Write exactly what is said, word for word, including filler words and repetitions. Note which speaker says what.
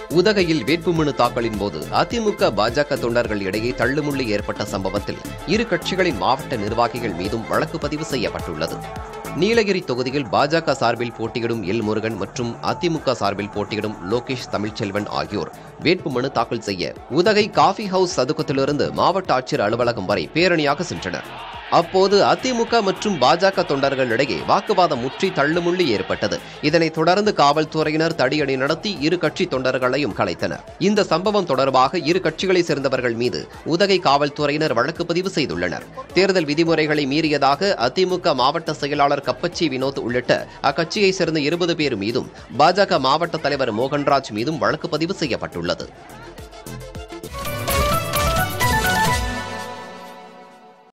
Speaker 1: உதகையில் வேட்புமனு தாக்கலின் போது அதிமுக பாஜக தொண்டர்கள் இடையே தள்ளுமுள்ளு ஏற்பட்ட சம்பவத்தில் இரு கட்சிகளின் மாவட்ட நிர்வாகிகள் மீதும் வழக்கு பதிவு செய்யப்பட்டுள்ளது. நீலகிரி தொகுதியில் பாஜக சார்பில் போட்டியிடும் எல் முருகன் மற்றும் அதிமுக சார்பில் போட்டியிடும் லோகேஷ் தமிழ்ச்செல்வன் ஆகியோர் வேட்புமனு தாக்கல் செய்ய உதகை காஃபி ஹவுஸ் சதுக்கத்திலிருந்து மாவட்ட ஆட்சியர் அலுவலகம் வரை பேரணியாக சென்றனர். அப்போது அதிமுக மற்றும் பாஜக தொண்டர்களிடையே வாக்குவாதம் முற்றி தள்ளுமுள்ளி ஏற்பட்டது. இதனைத் தொடர்ந்து காவல்துறையினர் தடியடி நடத்தி இரு கட்சி தொண்டர்களையும் கலைத்தனர். இந்த சம்பவம் தொடர்பாக இரு கட்சிகளைச் சேர்ந்தவர்கள் மீது உதகை காவல்துறையினர் வழக்கு பதிவு செய்துள்ளனர். தேர்தல் விதிமுறைகளை மீறியதாக அதிமுக மாவட்ட செயலாளர் கப்பச்சி வினோத் உள்ளிட்ட அக்கட்சியைச் சேர்ந்த இருபது பேர் மீதும் பாஜக மாவட்ட தலைவர் மோகன்ராஜ் மீதும் வழக்கு பதிவு செய்யப்பட்டுள்ளது.